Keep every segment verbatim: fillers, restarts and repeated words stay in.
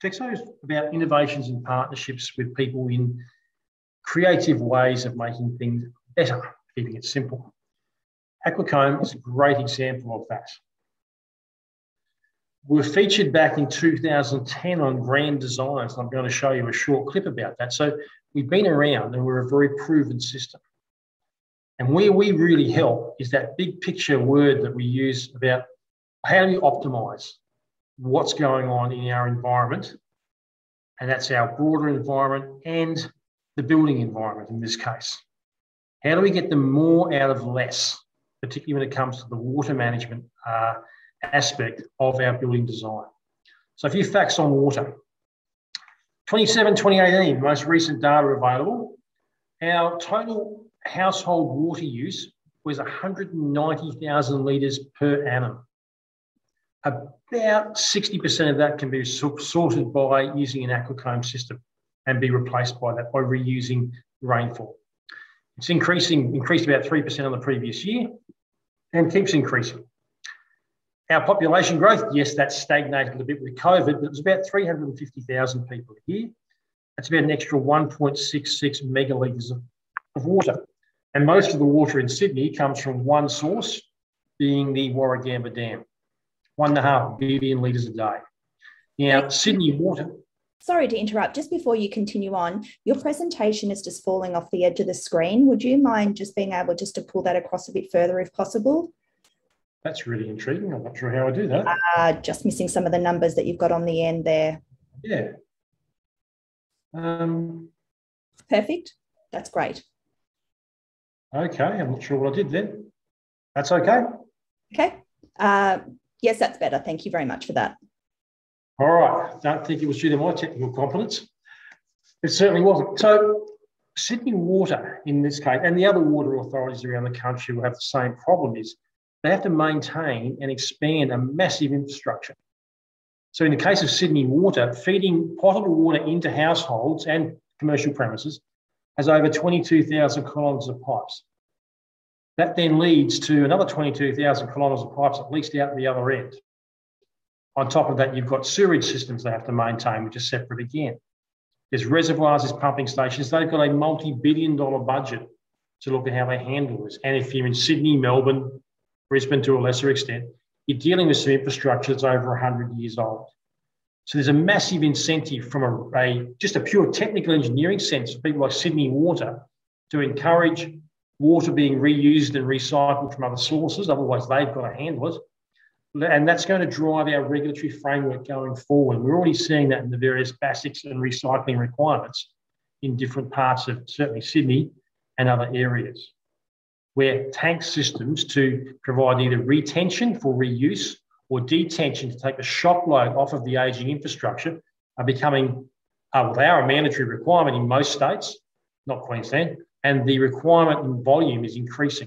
Texo is about innovations and partnerships with people in creative ways of making things better, keeping it simple. Aquacomb is a great example of that. We were featured back in two thousand ten on Grand Designs, and I'm going to show you a short clip about that. So we've been around and we're a very proven system. And where we really help is that big picture word that we use about how do you optimise what's going on in our environment, and that's our broader environment and the building environment in this case. How do we get the more out of less, particularly when it comes to the water management uh, aspect of our building design? So a few facts on water. twenty-seven, twenty eighteen, most recent data available, our total household water use was one hundred ninety thousand litres per annum. About sixty percent of that can be sorted by using an aquacomb system and be replaced by that by reusing rainfall. It's increasing, increased about three percent on the previous year and keeps increasing. Our population growth, yes, that's stagnated a bit with COVID, but it was about three hundred fifty thousand people a year. That's about an extra one point six six megalitres of, of water. And most of the water in Sydney comes from one source, being the Warragamba Dam, one and a half billion litres a day. Now, Sydney water... Sorry to interrupt. Just before you continue on, your presentation is just falling off the edge of the screen. Would you mind just being able just to pull that across a bit further if possible? That's really intriguing. I'm not sure how I do that. Uh, just missing some of the numbers that you've got on the end there. Yeah. Um, Perfect. That's great. Okay. I'm not sure what I did then. That's okay. Okay. Uh, yes, that's better. Thank you very much for that. All right. Don't think it was due to my technical competence. It certainly wasn't. So Sydney Water in this case, and the other water authorities around the country will have the same problem, is they have to maintain and expand a massive infrastructure. So in the case of Sydney Water, feeding potable water into households and commercial premises has over twenty-two thousand kilometres of pipes. That then leads to another twenty-two thousand kilometres of pipes at least out the other end. On top of that, you've got sewerage systems they have to maintain, which is separate again. There's reservoirs, there's pumping stations. They've got a multi-billion dollar budget to look at how they handle this. And if you're in Sydney, Melbourne, Brisbane to a lesser extent, you're dealing with some infrastructure that's over one hundred years old. So there's a massive incentive from a, a just a pure technical engineering sense for people like Sydney Water to encourage water being reused and recycled from other sources. Otherwise, they've got to handle it. And that's going to drive our regulatory framework going forward. We're already seeing that in the various basics and recycling requirements in different parts of certainly Sydney and other areas, where tank systems to provide either retention for reuse or detention to take the shock load off of the ageing infrastructure are becoming, uh, well, they are a mandatory requirement in most states, not Queensland, and the requirement in volume is increasing.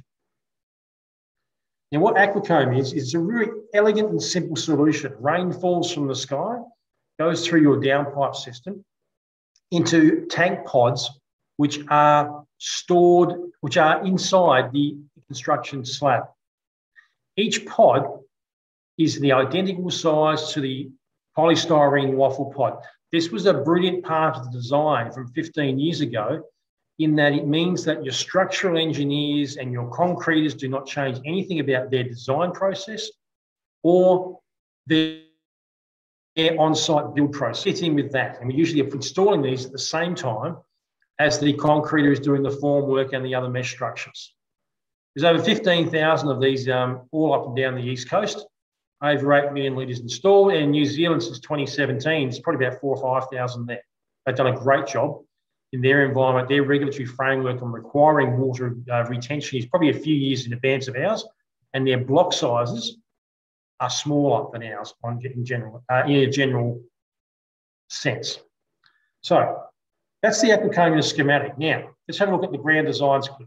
Now, what Aquacomb is, is a really elegant and simple solution. Rain falls from the sky, goes through your downpipe system into tank pods, which are stored, which are inside the construction slab. Each pod is the identical size to the polystyrene waffle pod. This was a brilliant part of the design from fifteen years ago, in that it means that your structural engineers and your concreters do not change anything about their design process or their, their on-site build process. Fitting with that. And we usually are installing these at the same time as the concreter is doing the formwork and the other mesh structures. There's over fifteen thousand of these um, all up and down the East Coast, over eight million litres installed, and in New Zealand since twenty seventeen, it's probably about four or five thousand there. They've done a great job in their environment. Their regulatory framework on requiring water uh, retention is probably a few years in advance of ours, and their block sizes are smaller than ours on, in, general, uh, in a general sense. So that's the Aquacomb schematic. Now, let's have a look at the ground designs clip.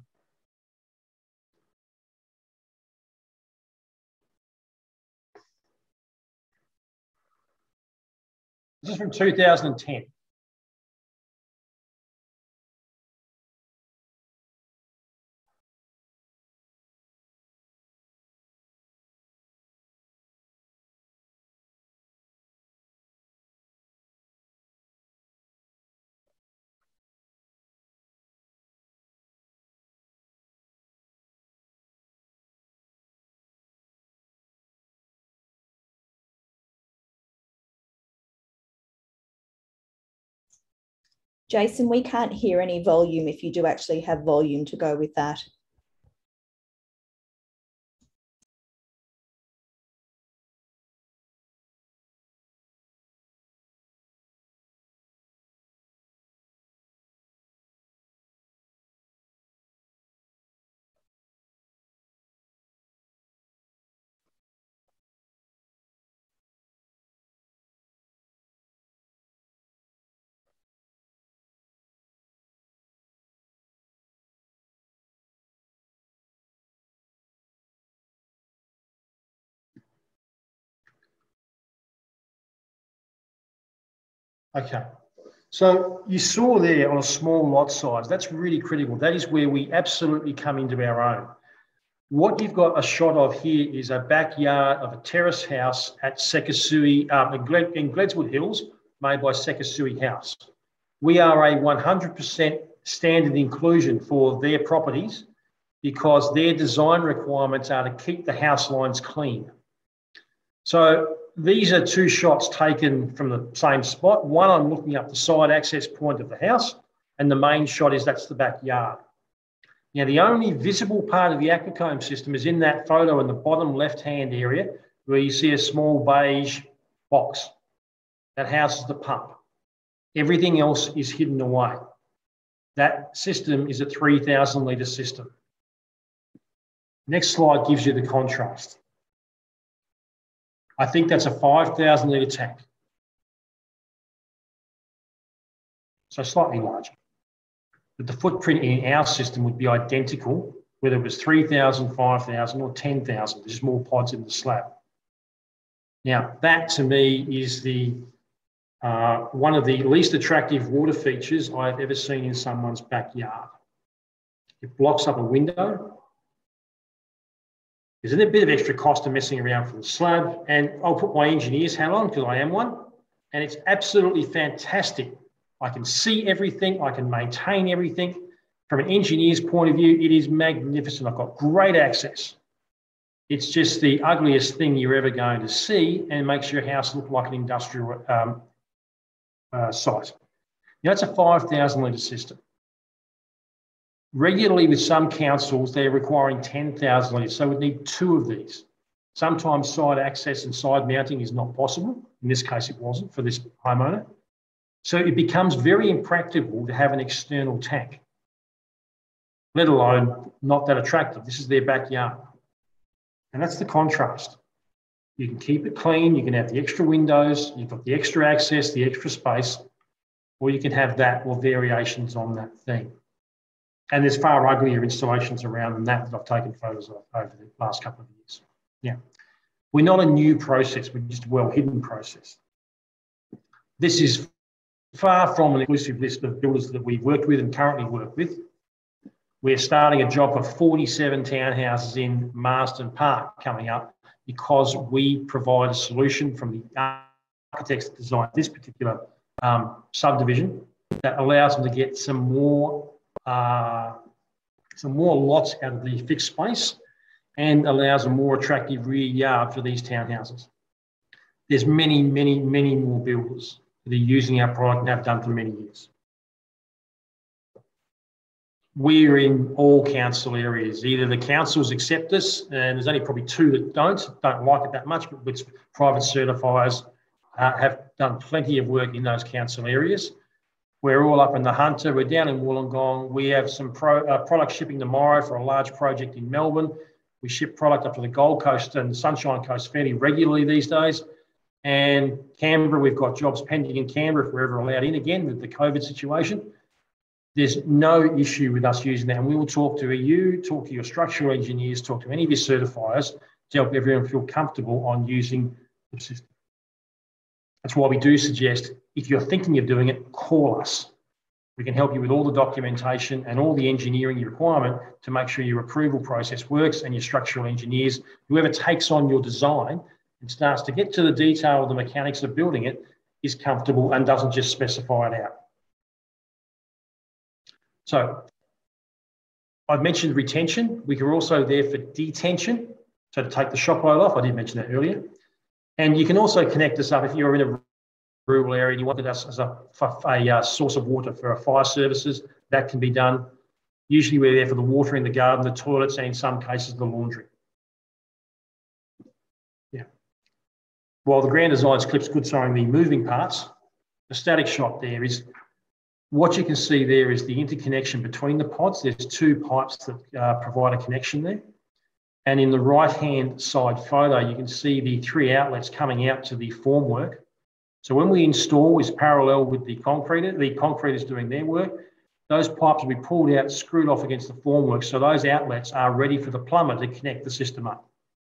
This is from two thousand ten. Jason, we can't hear any volume if you do actually have volume to go with that. Okay, so you saw there on a small lot size, that's really critical. That is where we absolutely come into our own. What you've got a shot of here is a backyard of a terrace house at Sekisui, um, in, Gled, in Gledswood Hills, made by Sekisui House. We are a one hundred percent standard inclusion for their properties because their design requirements are to keep the house lines clean. So these are two shots taken from the same spot. One, I'm looking up the side access point of the house, and the main shot is that's the backyard. Now, the only visible part of the aquacomb system is in that photo in the bottom left-hand area where you see a small beige box. That houses the pump. Everything else is hidden away. That system is a three thousand litre system. Next slide gives you the contrast. I think that's a five thousand litre tank. So slightly larger. But the footprint in our system would be identical, whether it was three thousand, five thousand or ten thousand. There's more pods in the slab. Now, that to me is the uh, one of the least attractive water features I've ever seen in someone's backyard. It blocks up a window. There's a bit of extra cost to messing around for the slab, and I'll put my engineer's hat on because I am one, and it's absolutely fantastic. I can see everything, I can maintain everything. From an engineer's point of view, it is magnificent. I've got great access. It's just the ugliest thing you're ever going to see and makes your house look like an industrial um, uh, site. Now, it's a five thousand litre system. Regularly with some councils, they're requiring ten thousand litres, so we need two of these. Sometimes side access and side mounting is not possible. In this case, it wasn't for this homeowner. So it becomes very impractical to have an external tank, let alone not that attractive. This is their backyard. And that's the contrast. You can keep it clean, you can have the extra windows, you've got the extra access, the extra space, or you can have that or variations on that thing. And there's far uglier installations around than that that I've taken photos of over the last couple of years. Yeah. We're not a new process, we're just a well-hidden process. This is far from an exclusive list of builders that we've worked with and currently work with. We're starting a job for forty-seven townhouses in Marsden Park coming up because we provide a solution from the architects that designed this particular um, subdivision that allows them to get some more, uh, some more lots out of the fixed space and allows a more attractive rear yard for these townhouses. There's many, many, many more builders that are using our product and have done for many years. We're in all council areas. Either the councils accept us, and there's only probably two that don't, don't like it that much, but which private certifiers uh, have done plenty of work in those council areas. We're all up in the Hunter. We're down in Wollongong. We have some pro, uh, product shipping tomorrow for a large project in Melbourne. We ship product up to the Gold Coast and Sunshine Coast fairly regularly these days. And Canberra, we've got jobs pending in Canberra if we're ever allowed in again with the COVID situation. There's no issue with us using that. And we will talk to you, talk to your structural engineers, talk to any of your certifiers to help everyone feel comfortable on using the system. That's why we do suggest, if you're thinking of doing it, call us. We can help you with all the documentation and all the engineering requirement to make sure your approval process works, and your structural engineers, whoever takes on your design and starts to get to the detail of the mechanics of building it, is comfortable and doesn't just specify it out. So I've mentioned retention. We are also there for detention, so to take the shock load off. I did mention that earlier. And you can also connect us up if you're in a rural area and you want it as a, a, a source of water for our fire services, that can be done. Usually we're there for the water in the garden, the toilets, and in some cases the laundry. Yeah. While the ground designs clips good showing the moving parts, the static shot there is, what you can see there is the interconnection between the pods. There's two pipes that uh, provide a connection there. And in the right-hand side photo, you can see the three outlets coming out to the formwork. So when we install is parallel with the concreter, the concreters doing their work. Those pipes will be pulled out, screwed off against the formwork, so those outlets are ready for the plumber to connect the system up.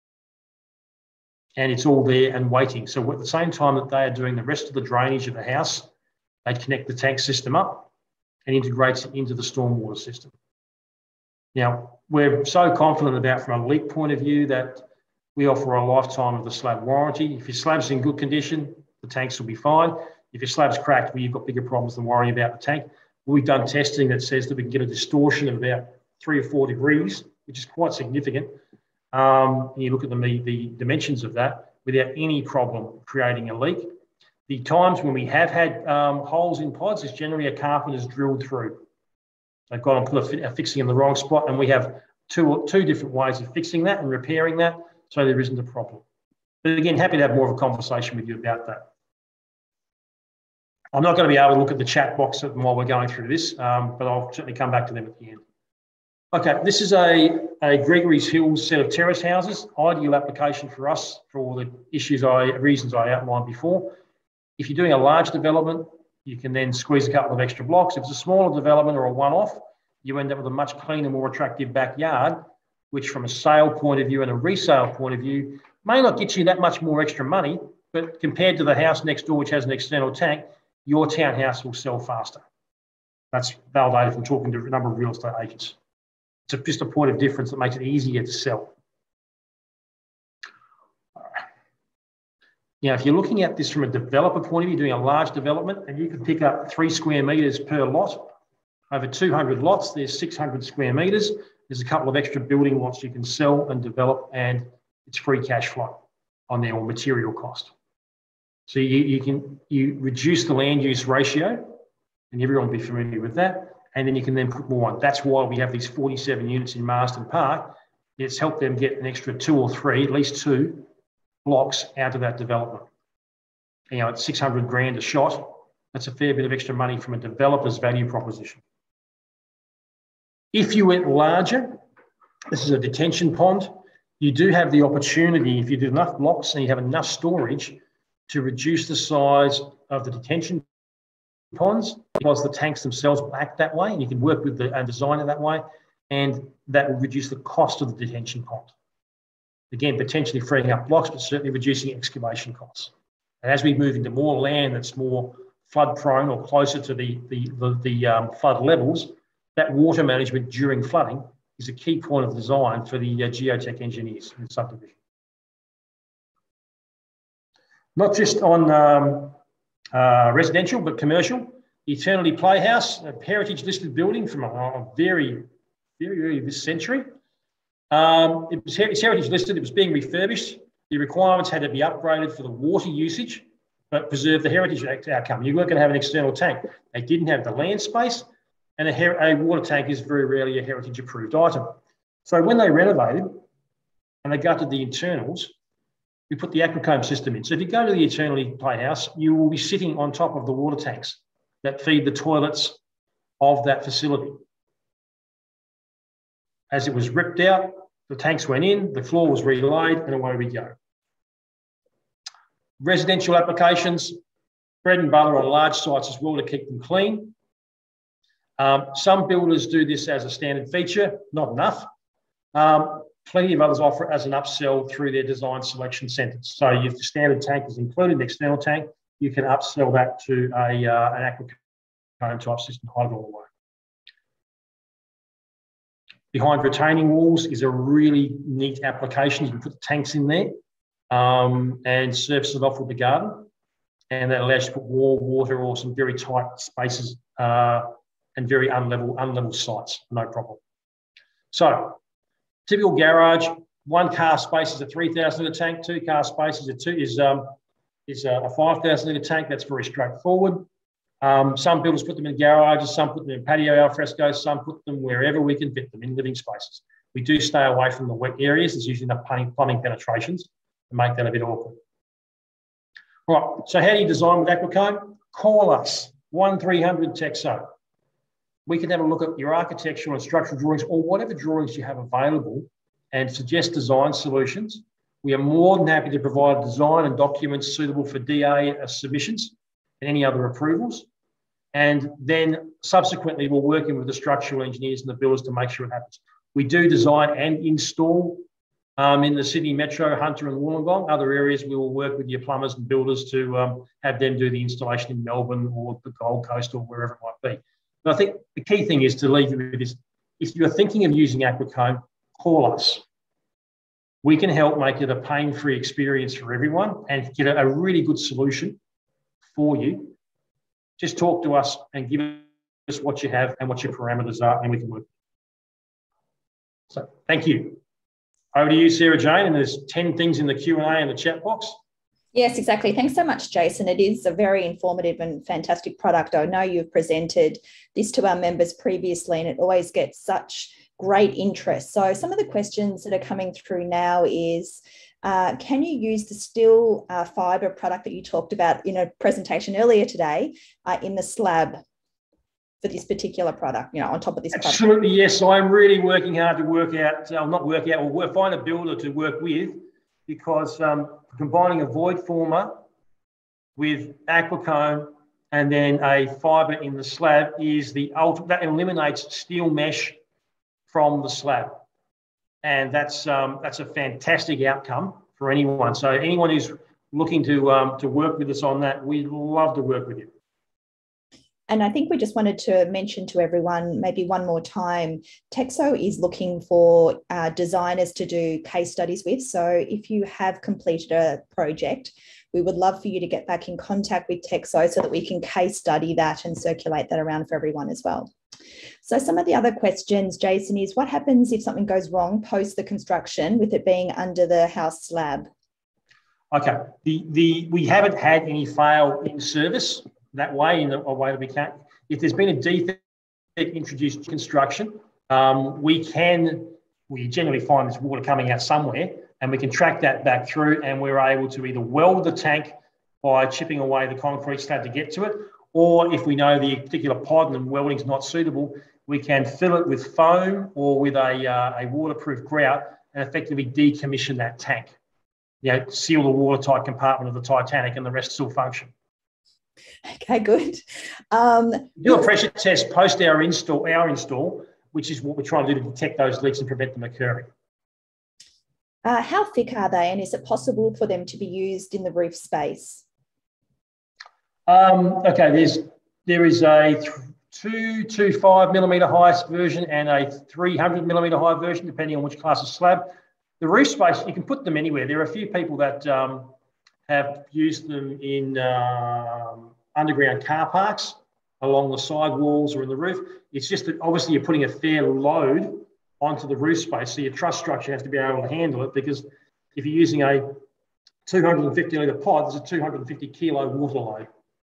And it's all there and waiting. So at the same time that they are doing the rest of the drainage of the house, they connect the tank system up and integrates it into the stormwater system. Now, we're so confident about, from a leak point of view, that we offer a lifetime of the slab warranty. If your slab's in good condition, the tanks will be fine. If your slab's cracked, well, you've got bigger problems than worrying about the tank. We've done testing that says that we can get a distortion of about three or four degrees, which is quite significant. Um, and you look at the, the dimensions of that without any problem creating a leak. The times when we have had um, holes in pods is generally a carpenter's drilled through. They've got to put a fixing in the wrong spot, and we have two, two different ways of fixing that and repairing that, so there isn't a problem. But again, happy to have more of a conversation with you about that. I'm not going to be able to look at the chat box while we're going through this, um, but I'll certainly come back to them at the end. Okay, this is a, a Gregory's Hills set of terrace houses, ideal application for us for all the issues I, reasons I outlined before. If you're doing a large development, you can then squeeze a couple of extra blocks. If it's a smaller development or a one-off, you end up with a much cleaner, more attractive backyard, which from a sale point of view and a resale point of view, may not get you that much more extra money, but compared to the house next door, which has an external tank, your townhouse will sell faster. That's validated from talking to a number of real estate agents. It's just a point of difference that makes it easier to sell. Now, if you're looking at this from a developer point of view, doing a large development, and you can pick up three square metres per lot, over two hundred lots, there's six hundred square metres. There's a couple of extra building lots you can sell and develop, and it's free cash flow on their material cost. So you, you can you reduce the land use ratio, and everyone will be familiar with that, and then you can then put more on. That's why we have these forty-seven units in Marsden Park. It's helped them get an extra two or three, at least two, blocks out of that development. You know, it's six hundred grand a shot. That's a fair bit of extra money from a developer's value proposition. If you went larger, this is a detention pond, you do have the opportunity, if you do enough blocks and you have enough storage, to reduce the size of the detention ponds, because the tanks themselves will act that way, and you can work with the uh, designer that way, and that will reduce the cost of the detention pond. Again, potentially freeing up blocks, but certainly reducing excavation costs. And as we move into more land that's more flood prone or closer to the, the, the, the um, flood levels, that water management during flooding is a key point of design for the uh, geotech engineers in the subdivision. Not just on um, uh, residential, but commercial. The Eternity Playhouse, a heritage listed building from a, a very, very early this century. Um, it was, it's heritage listed, it was being refurbished. The requirements had to be upgraded for the water usage, but preserve the heritage outcome. You weren't going to have an external tank. They didn't have the land space, and a, a water tank is very rarely a heritage approved item. So when they renovated and they gutted the internals, we put the aquacomb system in. So if you go to the Eternity Playhouse, you will be sitting on top of the water tanks that feed the toilets of that facility. As it was ripped out, the tanks went in, the floor was relaid, and away we go. Residential applications, bread and butter on large sites as well to keep them clean. Um, some builders do this as a standard feature, not enough. Um, plenty of others offer it as an upsell through their design selection centres. So if the standard tank is included, the external tank, you can upsell that to a, uh, an aquacomb type system, hide it all away. Behind retaining walls is a really neat application. You can put the tanks in there um, and surface it off with the garden. And that allows you to put wall, water, or some very tight spaces uh, and very unlevel, unlevel sites, no problem. So, typical garage, one car space is a three thousand litre tank, two car space is a two, is, um, is a, a five thousand litre tank. That's very straightforward. Um, some builders put them in garages, some put them in patio alfrescos, some put them wherever we can fit them in living spaces. We do stay away from the wet areas. There's usually enough plumbing, plumbing penetrations to make that a bit awkward. Right, so how do you design with Aquacomb? Call us, one three hundred Texo. We can have a look at your architectural and structural drawings or whatever drawings you have available and suggest design solutions. We are more than happy to provide design and documents suitable for D A submissions and any other approvals. And then subsequently, we're working with the structural engineers and the builders to make sure it happens. We do design and install um, in the Sydney Metro, Hunter and Wollongong. Other areas, we will work with your plumbers and builders to um, have them do the installation in Melbourne or the Gold Coast or wherever it might be. But I think the key thing is to leave you with this. If you're thinking of using Aquacomb, call us. We can help make it a pain-free experience for everyone and get a, a really good solution for you. Just talk to us and give us what you have and what your parameters are, and we can work. So thank you. Over to you, Sarah Jane, and there's ten things in the Q and A in the chat box. Yes, exactly. Thanks so much, Jason. It is a very informative and fantastic product. I know you've presented this to our members previously, and it always gets such great interest. So some of the questions that are coming through now is, uh, can you use the steel uh, fibre product that you talked about in a presentation earlier today uh, in the slab for this particular product, you know, on top of this product? Absolutely, yes. I'm really working hard to work out, uh, not work out, or work, find a builder to work with, because um, combining a void former with Aquacomb and then a fibre in the slab is the ultimate, that eliminates steel mesh from the slab. And that's um, that's a fantastic outcome for anyone. So anyone who's looking to, um, to work with us on that, we'd love to work with you. And I think we just wanted to mention to everyone, maybe one more time, Texo is looking for uh, designers to do case studies with. So if you have completed a project, we would love for you to get back in contact with Texo so that we can case study that and circulate that around for everyone as well. So some of the other questions, Jason, is what happens if something goes wrong post the construction with it being under the house slab? Okay, the, the, we haven't had any fail in service that way, in a way that we can't. If there's been a defect introduced to construction, um, we can, we generally find there's water coming out somewhere, and we can track that back through, and we're able to either weld the tank by chipping away the concrete slab to get to it, or if we know the particular pod and welding is not suitable, we can fill it with foam or with a, uh, a waterproof grout and effectively decommission that tank. You know, seal the watertight compartment of the Titanic, and the rest still function. Okay, good. Um, do a pressure test post our install, our install, which is what we're trying to do to detect those leaks and prevent them occurring. Uh, how thick are they, and is it possible for them to be used in the roof space? Um, okay, there's there is a two two five millimetre high version and a three hundred millimetre high version, depending on which class of slab. The roof space, you can put them anywhere. There are a few people that um, have used them in um, underground car parks along the side walls or in the roof. It's just that obviously you're putting a fair load onto the roof space, so your truss structure has to be able to handle it, because if you're using a two hundred fifty litre pod, there's a two hundred fifty kilo water load.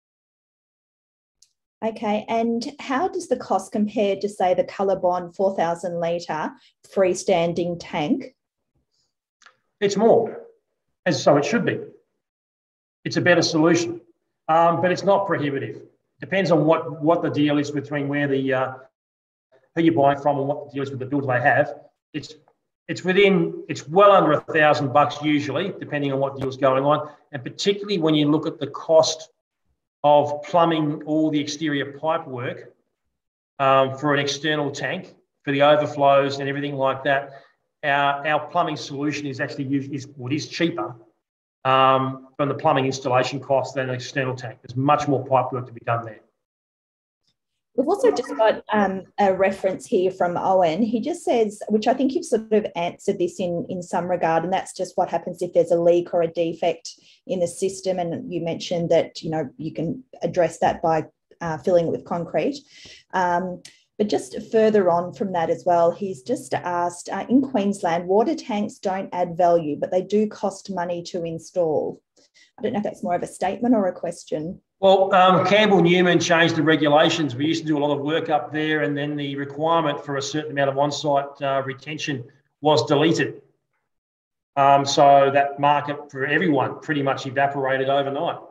Okay, and how does the cost compare to, say, the Colorbond four thousand litre freestanding tank? It's more, and so it should be. It's a better solution, um, but it's not prohibitive. Depends on what, what the deal is between where the uh, who you're buying from and what the deal is with the builder they have. It's it's within it's well under a thousand bucks usually, depending on what deal's going on, and particularly when you look at the cost of plumbing all the exterior pipe work um, for an external tank for the overflows and everything like that. Our, our plumbing solution is actually used, is what is cheaper um, from the plumbing installation cost than an external tank. There's much more pipe work to be done there. We've also just got um, a reference here from Owen. He just says, which I think you've sort of answered this in, in some regard, and that's just what happens if there's a leak or a defect in the system. And you mentioned that, you know, you can address that by uh, filling it with concrete. Um, But just further on from that as well, he's just asked, uh, in Queensland, water tanks don't add value, but they do cost money to install. I don't know if that's more of a statement or a question. Well, um, Campbell Newman changed the regulations. We used to do a lot of work up there, and then the requirement for a certain amount of on-site uh, retention was deleted. Um, so that market for everyone pretty much evaporated overnight.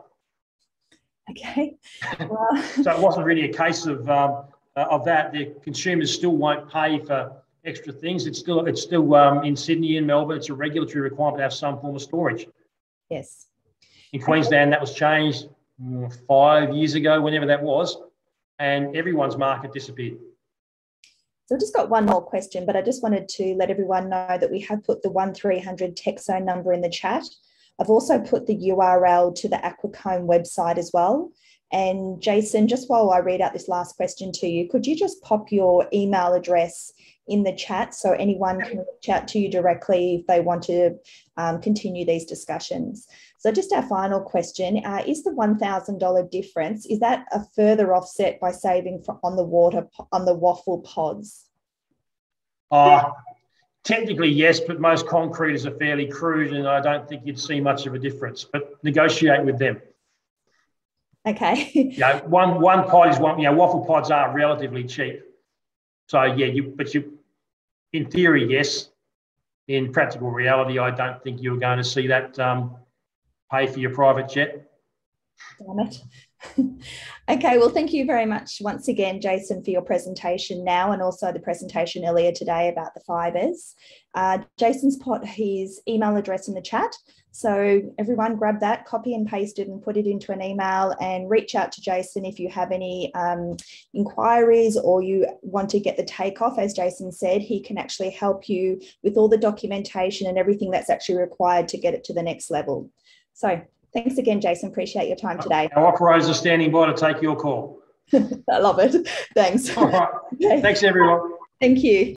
Okay. Well, so it wasn't really a case of um, uh, of that. The consumers still won't pay for extra things. It's still it's still um, in Sydney and Melbourne. It's a regulatory requirement to have some form of storage. Yes. In Queensland, that was changed five years ago, whenever that was, and everyone's market disappeared. So I've just got one more question, but I just wanted to let everyone know that we have put the one three hundred TechZone number in the chat. I've also put the U R L to the Aquacomb website as well. And Jason, just while I read out this last question to you, could you just pop your email address in the chat so anyone can reach out to you directly if they want to um, continue these discussions? So just our final question, uh, is the one thousand dollars difference, is that a further offset by saving for, on the water, on the waffle pods? Uh, technically, yes, but most concreters are fairly crude and I don't think you'd see much of a difference, but negotiate with them. Okay. Yeah, one, one pod is one, you know, waffle pods are relatively cheap. So yeah, you, but you, in theory, yes. In practical reality, I don't think you're going to see that um, pay for your private jet. Damn it. Okay, well, thank you very much once again, Jason, for your presentation now and also the presentation earlier today about the fibres. Uh, Jason's put his email address in the chat. So everyone grab that, copy and paste it and put it into an email and reach out to Jason if you have any um, inquiries or you want to get the takeoff. As Jason said, he can actually help you with all the documentation and everything that's actually required to get it to the next level. So thanks again, Jason. Appreciate your time today. Our operators are standing by to take your call. I love it. Thanks. All right. Okay. Thanks, everyone. Thank you.